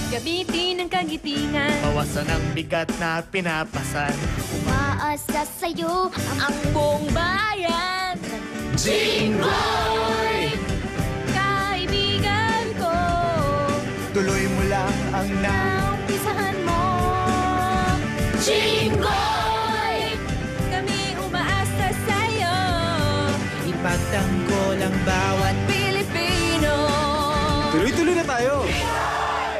Gamitin ang kagitingan, bawasan ang bigat na pinapasan. Umaasa sa'yo ang buong bayan. Jinggoy! Kaibigan ko, Tuloy mo lang ang naumpisahan mo. Jinggoy! Kami umaasa sa'yo. Ipagtanggol ang bawat